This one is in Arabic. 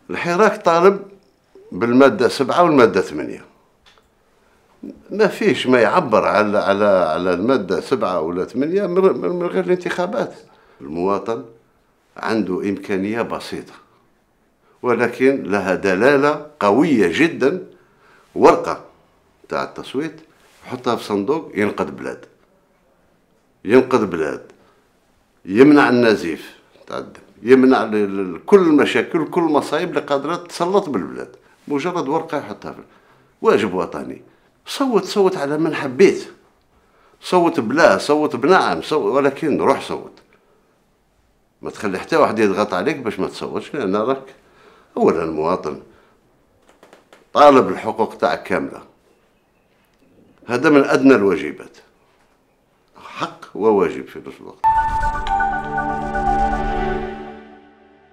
الحراك طالب بالمادة 7 والمادة 8. ما فيش ما يعبر على المادة 7 ولا 8 من غير الانتخابات. المواطن عنده إمكانية بسيطة ولكن لها دلالة قوية جدا. ورقة تاع التصويت يحطها في صندوق ينقذ بلاد، ينقذ بلاد، يمنع النزيف تاع الدم، يمنع كل المشاكل وكل المصايب اللي قادرة تسلط بالبلاد. مجرد ورقة يحطها في واجب وطني. صوت على من حبيت، صوت بلا، صوت بنعم، ولكن روح صوت. ما تخلي حتى واحد يضغط عليك باش ما تصوتش، لأن راك أولا المواطن طالب الحقوق تاعك كاملة. هذا من أدنى الواجبات، حق وواجب في نفس الوقت.